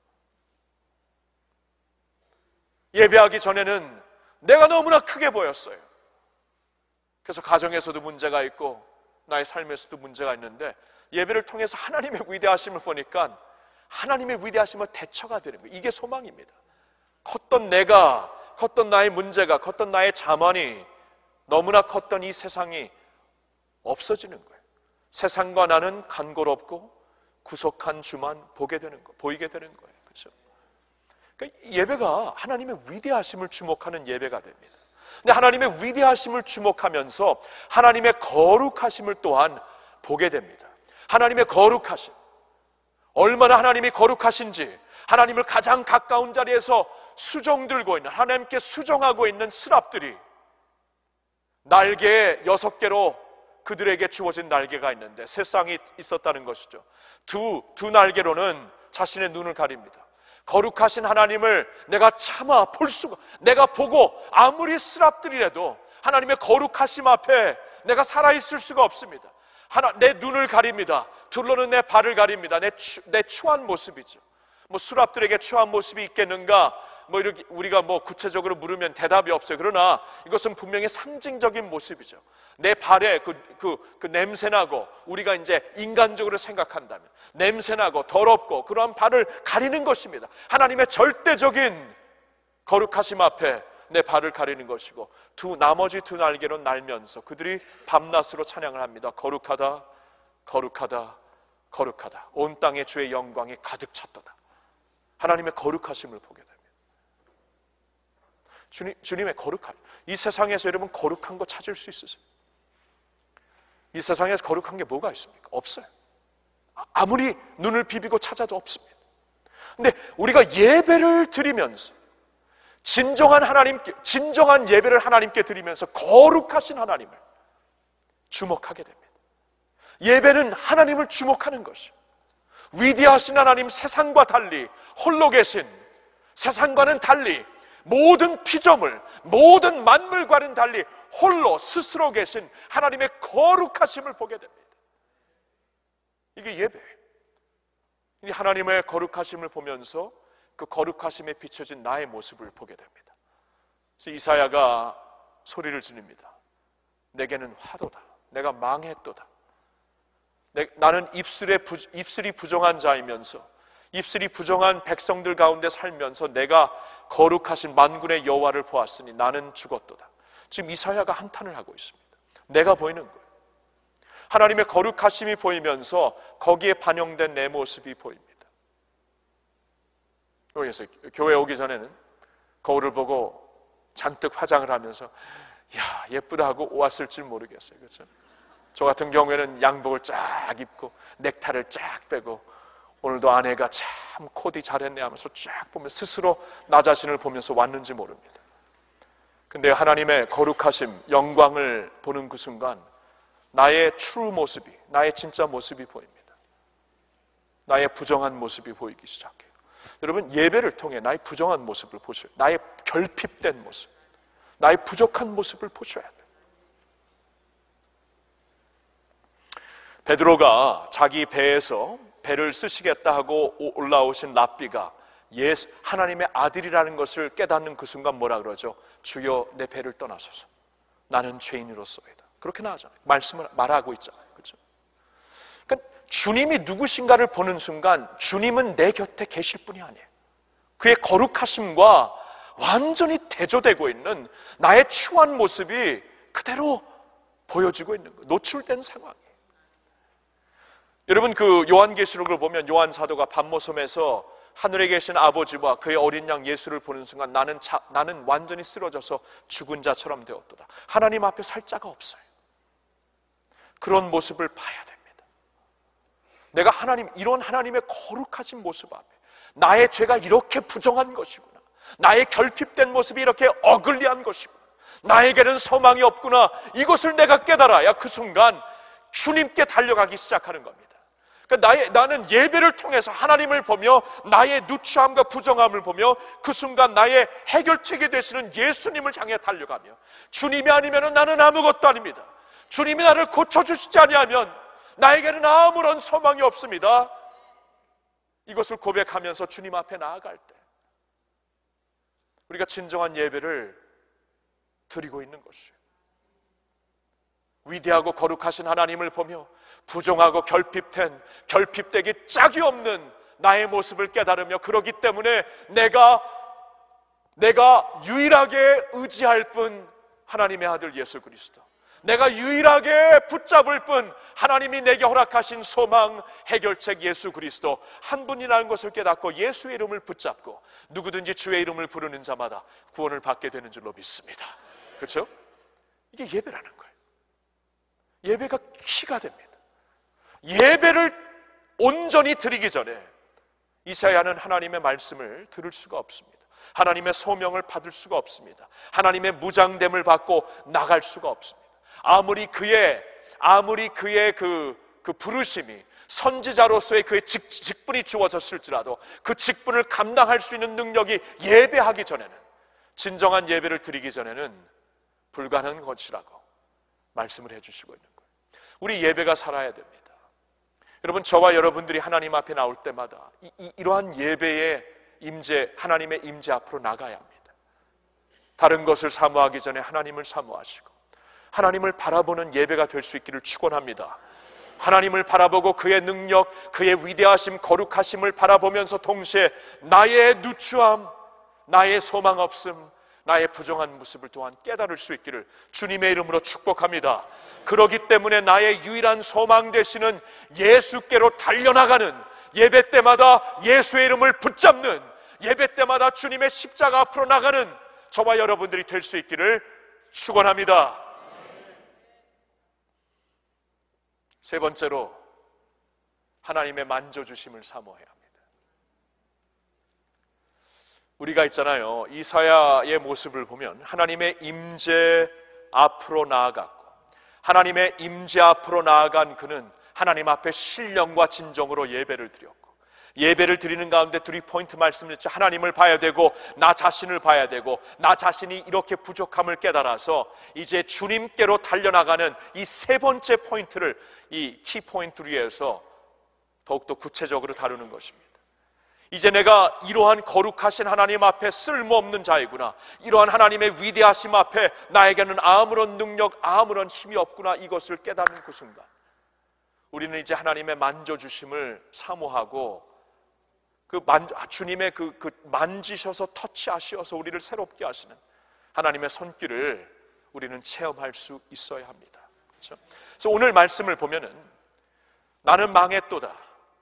예배하기 전에는 내가 너무나 크게 보였어요. 그래서 가정에서도 문제가 있고 나의 삶에서도 문제가 있는데 예배를 통해서 하나님의 위대하심을 보니까 하나님의 위대하심을 대처가 되는 거예요. 이게 소망입니다. 컸던 내가, 컸던 나의 문제가, 컸던 나의 자만이, 너무나 컸던 이 세상이 없어지는 거예요. 세상과 나는 간고롭고 구속한 주만 보이게 되는 거예요. 그렇죠? 그러니까 예배가 하나님의 위대하심을 주목하는 예배가 됩니다. 근데 하나님의 위대하심을 주목하면서 하나님의 거룩하심을 또한 보게 됩니다. 하나님의 거룩하심, 얼마나 하나님이 거룩하신지, 하나님을 가장 가까운 자리에서 수종 들고 있는, 하나님께 수종하고 있는 스랍들이 날개 6개로 그들에게 주어진 날개가 있는데 세 쌍이 있었다는 것이죠. 두 날개로는 자신의 눈을 가립니다. 거룩하신 하나님을 내가 차마 볼 수가, 내가 보고 아무리 스랍들이라도 하나님의 거룩하심 앞에 내가 살아있을 수가 없습니다. 내 눈을 가립니다. 둘로는 내 발을 가립니다. 내 추한 모습이죠. 스랍들에게 추한 모습이 있겠는가? 이렇게 우리가 구체적으로 물으면 대답이 없어요. 그러나 이것은 분명히 상징적인 모습이죠. 내 발에 그 냄새나고, 우리가 이제 인간적으로 생각한다면 냄새나고 더럽고 그러한 발을 가리는 것입니다. 하나님의 절대적인 거룩하심 앞에 내 발을 가리는 것이고, 나머지 두 날개로 날면서 그들이 밤낮으로 찬양을 합니다. 거룩하다, 거룩하다, 거룩하다. 온 땅에 주의 영광이 가득 찼도다. 하나님의 거룩하심을 보게 됩니다. 주님의 거룩함. 이 세상에서 여러분 거룩한 거 찾을 수 있으세요? 이 세상에서 거룩한 게 뭐가 있습니까? 없어요. 아무리 눈을 비비고 찾아도 없습니다. 근데 우리가 예배를 드리면서 진정한 예배를 하나님께 드리면서 거룩하신 하나님을 주목하게 됩니다. 예배는 하나님을 주목하는 것이요, 위대하신 하나님, 세상과 달리 홀로 계신, 세상과는 달리 모든 피조물, 모든 만물과는 달리 홀로 스스로 계신 하나님의 거룩하심을 보게 됩니다. 이게 예배예요. 이 하나님의 거룩하심을 보면서 그 거룩하심에 비춰진 나의 모습을 보게 됩니다. 그래서 이사야가 소리를 지릅니다. 내게는 화도다. 내가 망했도다. 나는 입술이 부정한 자이면서 입술이 부정한 백성들 가운데 살면서 내가 거룩하신 만군의 여호와를 보았으니 나는 죽었도다. 지금 이사야가 한탄을 하고 있습니다. 내가 보이는 거예요. 하나님의 거룩하심이 보이면서 거기에 반영된 내 모습이 보입니다. 그래서 교회 오기 전에는 거울을 보고 잔뜩 화장을 하면서 야, 예쁘다 하고 왔을 줄 모르겠어요. 그렇죠? 저 같은 경우에는 양복을 쫙 입고 넥타이를 쫙 빼고 오늘도 아내가 참 코디 잘했네 하면서 쫙 보면 스스로 나 자신을 보면서 왔는지 모릅니다. 근데 하나님의 거룩하심, 영광을 보는 그 순간 나의 true 모습이, 나의 진짜 모습이 보입니다. 나의 부정한 모습이 보이기 시작해요. 여러분, 예배를 통해 나의 부정한 모습을 보셔요. 나의 결핍된 모습, 나의 부족한 모습을 보셔야 돼요. 베드로가 자기 배에서 배를 쓰시겠다 하고 올라오신 랍비가 하나님의 아들이라는 것을 깨닫는 그 순간 뭐라 그러죠? 주여 내 배를 떠나소서. 나는 죄인으로서이다. 그렇게 나오잖아요. 말씀을 말하고 있잖아요. 그렇죠? 그러니까 주님이 누구신가를 보는 순간 주님은 내 곁에 계실 분이 아니에요. 그의 거룩하심과 완전히 대조되고 있는 나의 추한 모습이 그대로 보여지고 있는 거예요. 노출된 상황이에요. 여러분, 그 요한계시록을 보면 요한 사도가 밤모섬에서 하늘에 계신 아버지와 그의 어린 양 예수를 보는 순간 나는 완전히 쓰러져서 죽은 자처럼 되었도다. 하나님 앞에 살 자가 없어요. 그런 모습을 봐야 됩니다. 내가 이런 하나님의 거룩하신 모습 앞에 나의 죄가 이렇게 부정한 것이구나, 나의 결핍된 모습이 이렇게 어글리한 것이구나, 나에게는 소망이 없구나, 이것을 내가 깨달아야 그 순간 주님께 달려가기 시작하는 겁니다. 그러니까 나는 예배를 통해서 하나님을 보며 나의 누추함과 부정함을 보며 그 순간 나의 해결책이 되시는 예수님을 향해 달려가며, 주님이 아니면 나는 아무것도 아닙니다. 주님이 나를 고쳐주시지 아니하면 나에게는 아무런 소망이 없습니다. 이것을 고백하면서 주님 앞에 나아갈 때 우리가 진정한 예배를 드리고 있는 것이에요. 위대하고 거룩하신 하나님을 보며 부정하고 결핍되기 짝이 없는 나의 모습을 깨달으며, 그러기 때문에 내가 유일하게 의지할 뿐 하나님의 아들 예수 그리스도, 내가 유일하게 붙잡을 뿐 하나님이 내게 허락하신 소망, 해결책 예수 그리스도 한 분이라는 것을 깨닫고 예수의 이름을 붙잡고 누구든지 주의 이름을 부르는 자마다 구원을 받게 되는 줄로 믿습니다. 그렇죠? 이게 예배라는 거예요. 예배가 키가 됩니다. 예배를 온전히 드리기 전에 이사야는 하나님의 말씀을 들을 수가 없습니다. 하나님의 소명을 받을 수가 없습니다. 하나님의 무장됨을 받고 나갈 수가 없습니다. 아무리 그의 그 부르심이 선지자로서의 그의 직분이 주어졌을지라도 그 직분을 감당할 수 있는 능력이 예배하기 전에는, 진정한 예배를 드리기 전에는 불가능한 것이라고 말씀을 해주시고 있는 거예요. 우리 예배가 살아야 됩니다. 여러분, 저와 여러분들이 하나님 앞에 나올 때마다 이러한 예배의 임재, 하나님의 임재 앞으로 나가야 합니다. 다른 것을 사모하기 전에 하나님을 사모하시고 하나님을 바라보는 예배가 될 수 있기를 축원합니다. 하나님을 바라보고 그의 능력, 그의 위대하심, 거룩하심을 바라보면서 동시에 나의 누추함, 나의 소망 없음, 나의 부정한 모습을 또한 깨달을 수 있기를 주님의 이름으로 축복합니다. 그렇기 때문에 나의 유일한 소망 되시는 예수께로 달려나가는, 예배 때마다 예수의 이름을 붙잡는, 예배 때마다 주님의 십자가 앞으로 나가는 저와 여러분들이 될 수 있기를 축원합니다. 세 번째로, 하나님의 만져주심을 사모해야 합니다. 우리가 있잖아요, 이사야의 모습을 보면 하나님의 임재 앞으로 나아갔고, 하나님의 임재 앞으로 나아간 그는 하나님 앞에 신령과 진정으로 예배를 드렸고, 예배를 드리는 가운데 3포인트 말씀드렸죠. 하나님을 봐야 되고, 나 자신을 봐야 되고, 나 자신이 이렇게 부족함을 깨달아서 이제 주님께로 달려나가는 이 세 번째 포인트를 이 키포인트로 해서 더욱더 구체적으로 다루는 것입니다. 이제 내가 이러한 거룩하신 하나님 앞에 쓸모없는 자이구나, 이러한 하나님의 위대하심 앞에 나에게는 아무런 능력, 아무런 힘이 없구나, 이것을 깨닫는 그 순간 우리는 이제 하나님의 만져주심을 사모하고 주님의 만지셔서 터치하셔서 우리를 새롭게 하시는 하나님의 손길을 우리는 체험할 수 있어야 합니다. 그렇죠? 그래서 오늘 말씀을 보면은 나는 망했도다,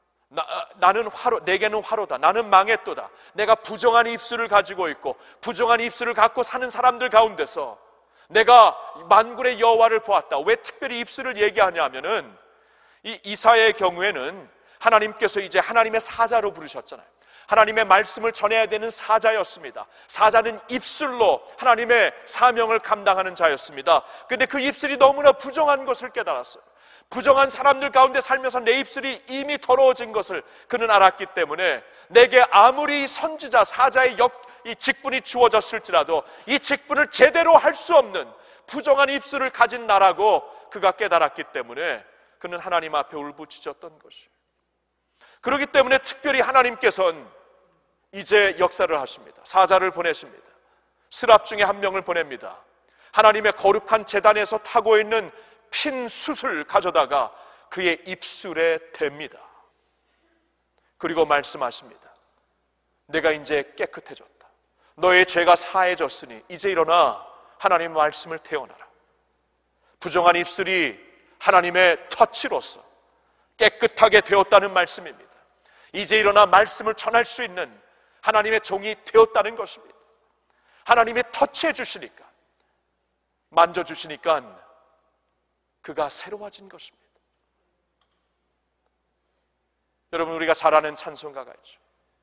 내게는 화로다, 나는 망했도다, 내가 부정한 입술을 가지고 있고 부정한 입술을 갖고 사는 사람들 가운데서 내가 만군의 여호와를 보았다. 왜 특별히 입술을 얘기하냐 하면은 이 이사야의 경우에는 하나님께서 이제 하나님의 사자로 부르셨잖아요. 하나님의 말씀을 전해야 되는 사자였습니다. 사자는 입술로 하나님의 사명을 감당하는 자였습니다. 그런데 그 입술이 너무나 부정한 것을 깨달았어요. 부정한 사람들 가운데 살면서 내 입술이 이미 더러워진 것을 그는 알았기 때문에 내게 아무리 선지자 사자의 이 직분이 주어졌을지라도 이 직분을 제대로 할 수 없는 부정한 입술을 가진 나라고 그가 깨달았기 때문에 그는 하나님 앞에 울부짖었던 것이에요. 그렇기 때문에 특별히 하나님께서는 이제 역사를 하십니다. 사자를 보내십니다. 스랍 중에 한 명을 보냅니다. 하나님의 거룩한 제단에서 타고 있는 핀 숯을 가져다가 그의 입술에 댑니다. 그리고 말씀하십니다. 내가 이제 깨끗해졌다. 너의 죄가 사해졌으니 이제 일어나 하나님의 말씀을 태어나라. 부정한 입술이 하나님의 터치로서 깨끗하게 되었다는 말씀입니다. 이제 일어나 말씀을 전할 수 있는 하나님의 종이 되었다는 것입니다. 하나님이 터치해 주시니까, 만져주시니까 그가 새로워진 것입니다. 여러분, 우리가 잘 아는 찬송가가 있죠.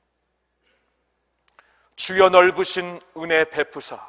주여 넓으신 은혜 베푸사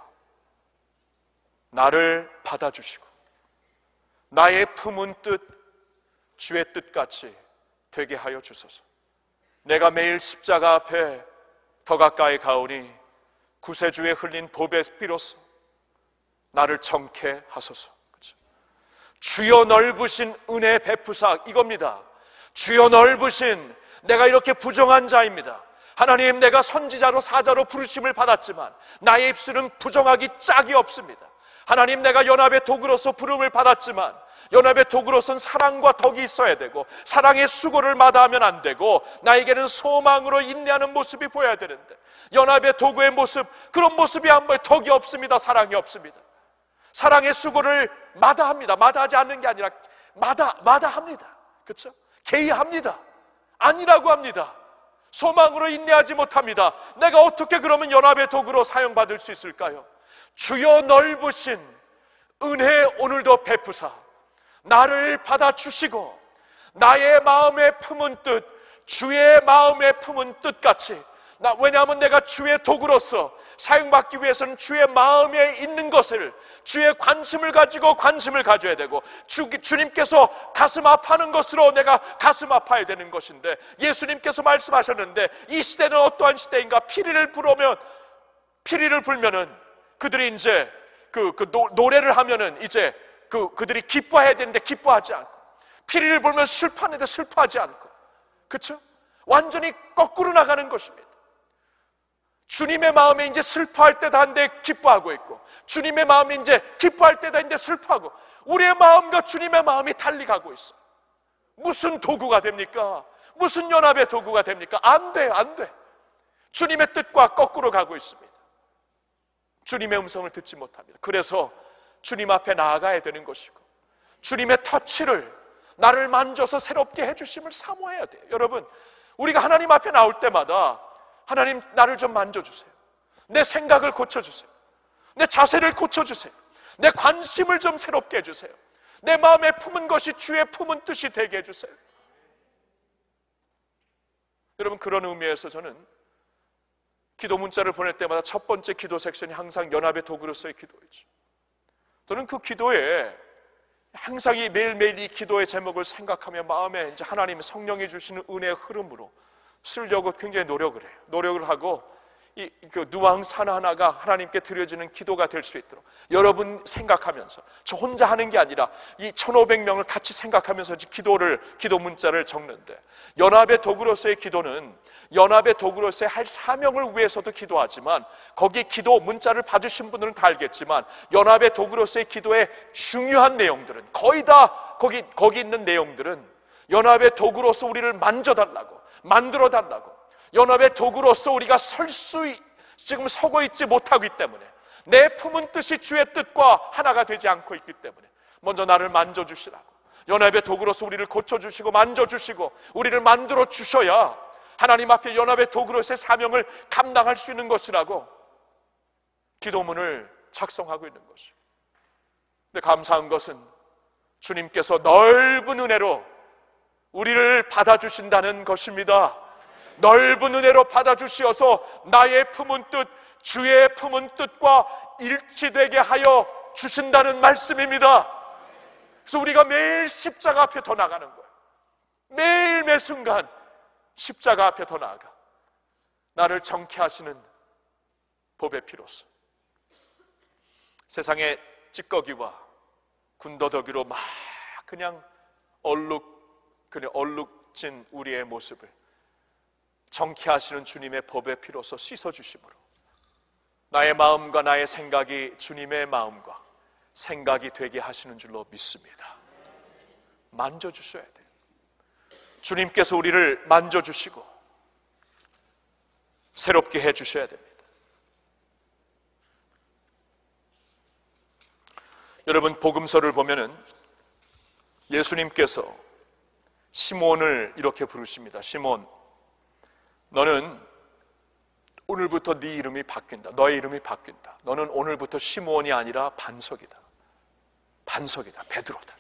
나를 받아주시고 나의 품은 뜻 주의 뜻같이 되게 하여 주소서. 내가 매일 십자가 앞에 더 가까이 가오니 구세주에 흘린 보배 피로써 나를 정케 하소서. 그렇죠? 주여 넓으신 은혜 베푸사, 이겁니다. 주여 넓으신, 내가 이렇게 부정한 자입니다. 하나님, 내가 선지자로 사자로 부르심을 받았지만 나의 입술은 부정하기 짝이 없습니다. 하나님, 내가 연합의 도구로서 부름을 받았지만 연합의 도구로서는 사랑과 덕이 있어야 되고 사랑의 수고를 마다하면 안 되고 나에게는 소망으로 인내하는 모습이 보여야 되는데 연합의 도구의 모습, 그런 모습이 안 보여. 덕이 없습니다. 사랑이 없습니다. 사랑의 수고를 마다합니다. 마다하지 않는 게 아니라 마다합니다. 그렇죠? 개의합니다. 아니라고 합니다. 소망으로 인내하지 못합니다. 내가 어떻게 그러면 연합의 도구로 사용받을 수 있을까요? 주여 넓으신 은혜 오늘도 베푸사 나를 받아주시고 나의 마음에 품은 뜻 주의 마음에 품은 뜻같이, 왜냐하면 내가 주의 도구로서 사용받기 위해서는 주의 마음에 있는 것을, 주의 관심을 가지고 관심을 가져야 되고 주님께서 가슴 아파하는 것으로 내가 가슴 아파야 되는 것인데, 예수님께서 말씀하셨는데 이 시대는 어떠한 시대인가? 피리를 불면은 그들이 이제 노래를 하면은 이제 그들이 기뻐해야 되는데 기뻐하지 않고, 피리를 불면 슬퍼하는데 슬퍼하지 않고, 그렇죠? 완전히 거꾸로 나가는 것입니다. 주님의 마음에 이제 슬퍼할 때다 한데 기뻐하고 있고, 주님의 마음에 이제 기뻐할 때다 한데 슬퍼하고, 우리의 마음과 주님의 마음이 달리 가고 있어요. 무슨 도구가 됩니까? 무슨 연합의 도구가 됩니까? 안 돼. 주님의 뜻과 거꾸로 가고 있습니다. 주님의 음성을 듣지 못합니다. 그래서 주님 앞에 나아가야 되는 것이고, 주님의 터치를, 나를 만져서 새롭게 해주심을 사모해야 돼요. 여러분, 우리가 하나님 앞에 나올 때마다 하나님, 나를 좀 만져주세요. 내 생각을 고쳐주세요. 내 자세를 고쳐주세요. 내 관심을 좀 새롭게 해주세요. 내 마음에 품은 것이 주의 품은 뜻이 되게 해주세요. 여러분, 그런 의미에서 저는 기도 문자를 보낼 때마다 첫 번째 기도 섹션이 항상 연합의 도구로서의 기도이죠. 저는 그 기도에 항상 매일매일 이 기도의 제목을 생각하며 마음에 이제 하나님의 성령이 주시는 은혜의 흐름으로 쓰려고 굉장히 노력을 해요. 노력을 하고 그 누앙스 하나하나가 하나님께 드려지는 기도가 될 수 있도록 여러분 생각하면서, 저 혼자 하는 게 아니라 이 1500명을 같이 생각하면서 기도 문자를 적는데, 연합의 도구로서의 기도는 연합의 도구로서의 할 사명을 위해서도 기도하지만, 거기 기도 문자를 봐주신 분들은 다 알겠지만, 연합의 도구로서의 기도의 중요한 내용들은 거의 다 거기 있는 내용들은 연합의 도구로서 우리를 만져달라고, 만들어달라고, 연합의 도구로서 우리가 지금 서고 있지 못하기 때문에, 내 품은 뜻이 주의 뜻과 하나가 되지 않고 있기 때문에 먼저 나를 만져주시라고, 연합의 도구로서 우리를 고쳐주시고 만져주시고 우리를 만들어 주셔야 하나님 앞에 연합의 도구로서의 사명을 감당할 수 있는 것이라고 기도문을 작성하고 있는 것이죠. 근데 감사한 것은 주님께서 넓은 은혜로 우리를 받아주신다는 것입니다. 넓은 은혜로 받아주시어서 나의 품은 뜻, 주의 품은 뜻과 일치되게 하여 주신다는 말씀입니다. 그래서 우리가 매일 십자가 앞에 더 나가는 거예요. 매일 매 순간 십자가 앞에 더 나아가 나를 정케 하시는 법의 피로서 세상의 찌꺼기와 군더더기로 막 그냥 얼룩진 우리의 모습을 정케 하시는 주님의 법의 피로서 씻어주심으로 나의 마음과 나의 생각이 주님의 마음과 생각이 되게 하시는 줄로 믿습니다. 만져주셔야 돼요. 주님께서 우리를 만져주시고 새롭게 해주셔야 됩니다. 여러분, 복음서를 보면은 예수님께서 시몬을 이렇게 부르십니다. 시몬, 너는 오늘부터 네 이름이 바뀐다. 너의 이름이 바뀐다. 너는 오늘부터 시몬이 아니라 반석이다. 반석이다. 베드로다.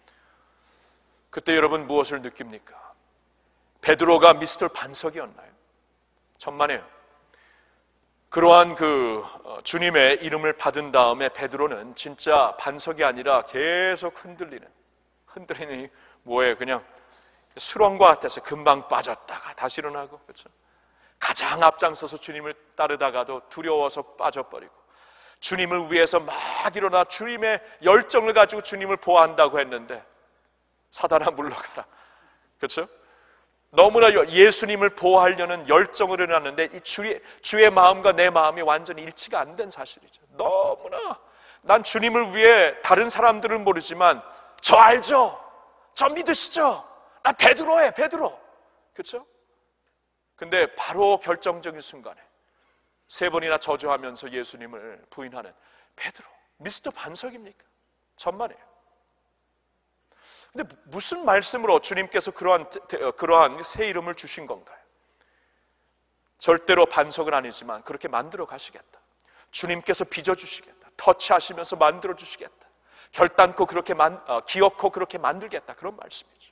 그때 여러분 무엇을 느낍니까? 베드로가 미스터 반석이었나요? 천만에요. 그러한 주님의 이름을 받은 다음에 베드로는 진짜 반석이 아니라 계속 흔들리는 뭐예요? 그냥 수렁과 같아서 금방 빠졌다가 다시 일어나고, 그렇죠? 가장 앞장서서 주님을 따르다가도 두려워서 빠져버리고, 주님을 위해서 막 일어나 주님의 열정을 가지고 주님을 보호한다고 했는데 사단아 물러가라, 그렇죠? 너무나 예수님을 보호하려는 열정으로 일어났는데 이 주의 마음과 내 마음이 완전히 일치가 안 된 사실이죠. 너무나 난 주님을 위해 다른 사람들을 모르지만 저 알죠? 저 믿으시죠? 나 베드로예요, 베드로. 그렇죠? 근데 바로 결정적인 순간에 3번이나 저주하면서 예수님을 부인하는 베드로, 미스터 반석입니까? 천만에요. 근데 무슨 말씀으로 주님께서 그러한 새 이름을 주신 건가요? 절대로 반석은 아니지만 그렇게 만들어 가시겠다. 주님께서 빚어주시겠다. 터치하시면서 만들어 주시겠다. 결단코 그렇게 기어코 그렇게 만들겠다. 그런 말씀이죠.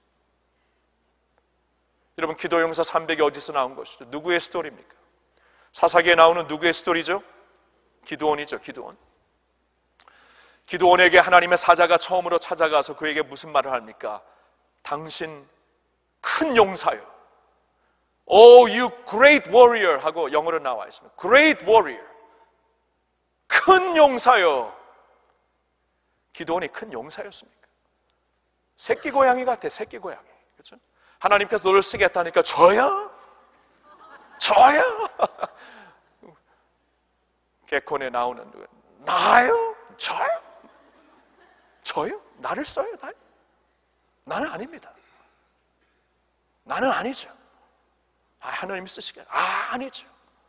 여러분, 기도 용사 300이 어디서 나온 것이죠? 누구의 스토리입니까? 사사기에 나오는 누구의 스토리죠? 기드온이죠. 기드온. 기드온에게 하나님의 사자가 처음으로 찾아가서 그에게 무슨 말을 합니까? 당신 큰 용사요. Oh, you great warrior 하고 영어로 나와 있습니다. Great warrior. 큰 용사요. 기드온이 큰 용사였습니까? 새끼 고양이 같아, 새끼 고양이. 그렇죠? 하나님께서 너를 쓰겠다니까 저요? 저요? 개콘에 나오는 누구? 나요? 저요? 저요? 나를 써요? 나는 아닙니다. 나는 아니죠. 하나님 쓰시겠? 아니죠.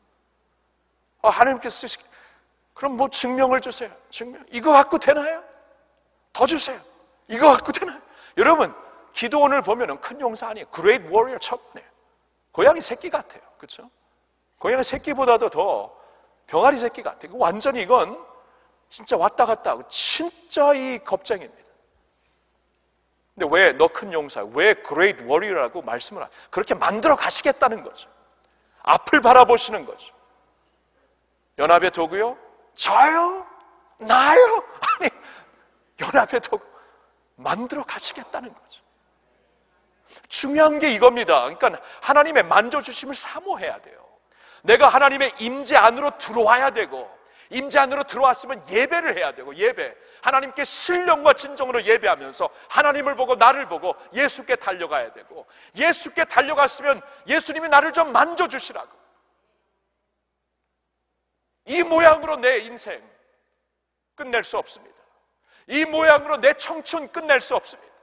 하나님께서 쓰시겠? 그럼 뭐 증명을 주세요. 증명. 이거 갖고 되나요? 더 주세요. 이거 갖고 되나요? 여러분, 기드온을 보면은 큰 용사 아니에요. Great warrior 척네. 고양이 새끼 같아요. 그렇죠? 고양이 새끼보다도 더 병아리 새끼 같아요. 완전히 이건 진짜 왔다 갔다 하고 진짜 이 겁쟁이입니다. 근데 왜 너 큰 용사, 왜 Great warrior라고 말씀을 그렇게 만들어 가시겠다는 거죠. 앞을 바라보시는 거죠. 연합의 도구요? 저요? 나요? 아니, 연합의 도구 만들어 가시겠다는 거죠. 중요한 게 이겁니다. 그러니까 하나님의 만져주심을 사모해야 돼요. 내가 하나님의 임재 안으로 들어와야 되고, 임재 안으로 들어왔으면 예배를 해야 되고, 예배, 하나님께 신령과 진정으로 예배하면서 하나님을 보고 나를 보고 예수께 달려가야 되고, 예수께 달려갔으면 예수님이 나를 좀 만져주시라고. 이 모양으로 내 인생 끝낼 수 없습니다. 이 모양으로 내 청춘 끝낼 수 없습니다.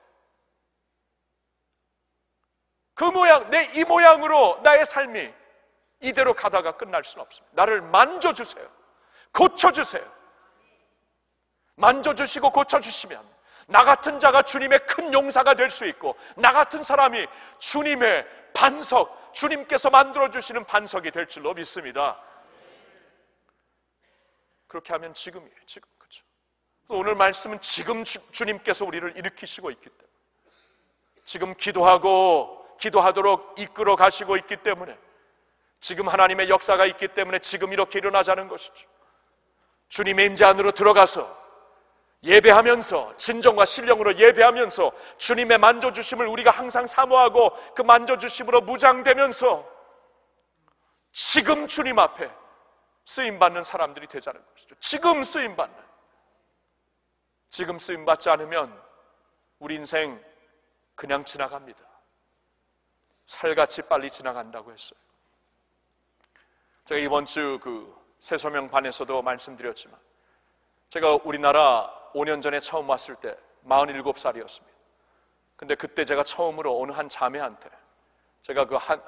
그 모양, 이 모양으로 나의 삶이 이대로 가다가 끝날 수는 없습니다. 나를 만져주세요. 고쳐주세요. 만져주시고 고쳐주시면 나 같은 자가 주님의 큰 용사가 될 수 있고, 나 같은 사람이 주님의 반석, 주님께서 만들어주시는 반석이 될 줄로 믿습니다. 그렇게 하면 지금이에요. 지금. 그렇죠? 오늘 말씀은 지금 주님께서 우리를 일으키시고 있기 때문에, 지금 기도하도록 이끌어 가시고 있기 때문에, 지금 하나님의 역사가 있기 때문에 지금 이렇게 일어나자는 것이죠. 주님의 임재 안으로 들어가서 예배하면서, 진정과 신령으로 예배하면서 주님의 만져주심을 우리가 항상 사모하고 그 만져주심으로 무장되면서 지금 주님 앞에 쓰임받는 사람들이 되자는 것이죠. 지금 쓰임받는. 지금 쓰임받지 않으면 우리 인생 그냥 지나갑니다. 살같이 빨리 지나간다고 했어요. 제가 이번 주 새소명반에서도 말씀드렸지만, 제가 우리나라 5년 전에 처음 왔을 때 47살이었습니다. 근데 그때 제가 처음으로 어느 한 자매한테, 제가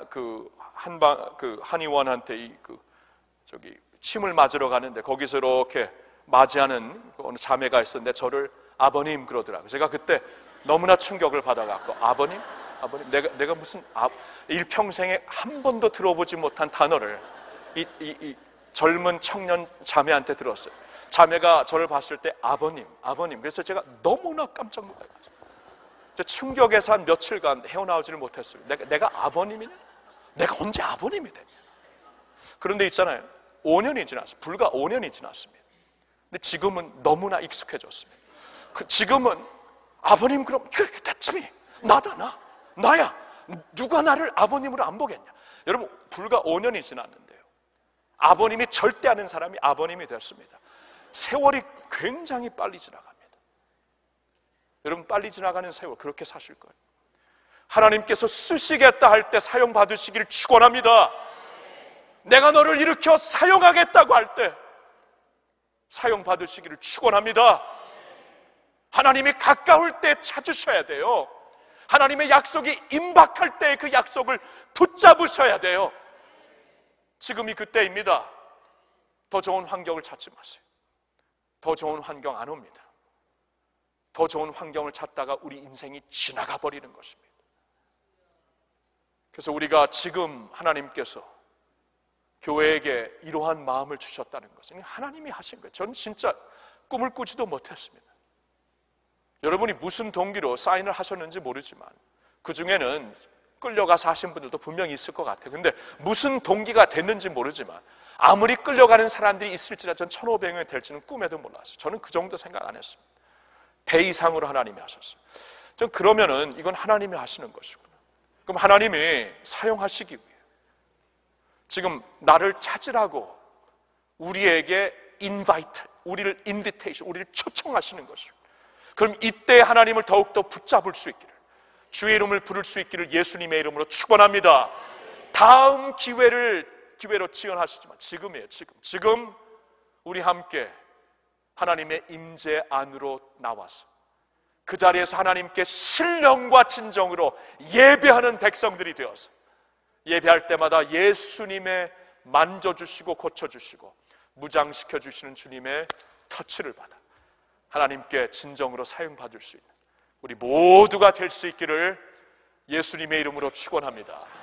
한의원한테 침을 맞으러 가는데 거기서 이렇게 맞이하는 어느 자매가 있었는데 저를 아버님 그러더라고요. 제가 그때 너무나 충격을 받아갖고, 아버님? 내가 무슨 일평생에 한 번도 들어보지 못한 단어를 이 젊은 청년 자매한테 들었어요. 자매가 저를 봤을 때 아버님. 그래서 제가 너무나 깜짝 놀라가지고 충격에서 한 며칠간 헤어나오지를 못했어요. 내가 아버님이냐? 내가 언제 아버님이 됐냐? 그런데 있잖아요, 5년이 지났어요. 불과 5년이 지났습니다. 근데 지금은 너무나 익숙해졌습니다. 지금은 아버님, 그럼 대충이 나야. 누가 나를 아버님으로 안 보겠냐? 여러분, 불과 5년이 지났는데요, 아버님이 절대 아는 사람이 아버님이 됐습니다. 세월이 굉장히 빨리 지나갑니다. 여러분, 빨리 지나가는 세월 그렇게 사실 거예요. 하나님께서 쓰시겠다 할 때 사용받으시기를 축원합니다. 내가 너를 일으켜 사용하겠다고 할 때 사용받으시기를 축원합니다. 하나님이 가까울 때 찾으셔야 돼요. 하나님의 약속이 임박할 때 그 약속을 붙잡으셔야 돼요. 지금이 그때입니다. 더 좋은 환경을 찾지 마세요. 더 좋은 환경 안 옵니다. 더 좋은 환경을 찾다가 우리 인생이 지나가 버리는 것입니다. 그래서 우리가 지금 하나님께서 교회에게 이러한 마음을 주셨다는 것은 하나님이 하신 거예요. 저는 진짜 꿈을 꾸지도 못했습니다. 여러분이 무슨 동기로 사인을 하셨는지 모르지만 그 중에는 끌려가서 하신 분들도 분명히 있을 것 같아요. 근데 무슨 동기가 됐는지 모르지만 아무리 끌려가는 사람들이 있을지라 전 1,500명이 될지는 꿈에도 몰랐어요. 저는 그 정도 생각 안 했습니다. 배 이상으로 하나님이 하셨어요. 전 그러면은 이건 하나님이 하시는 것이구나. 그럼 하나님이 사용하시기 위해 지금 나를 찾으라고 우리에게 우리를 invitation, 우리를 초청하시는 것이고, 그럼 이때 하나님을 더욱더 붙잡을 수 있기를, 주의 이름을 부를 수 있기를 예수님의 이름으로 축원합니다. 다음 기회로 지연하시지만 지금이에요. 지금 우리 함께 하나님의 임재 안으로 나와서 그 자리에서 하나님께 신령과 진정으로 예배하는 백성들이 되어서 예배할 때마다 예수님의 만져주시고 고쳐주시고 무장시켜주시는 주님의 터치를 받아 하나님께 진정으로 사용받을 수 있는 우리 모두가 될 수 있기를 예수님의 이름으로 축원합니다.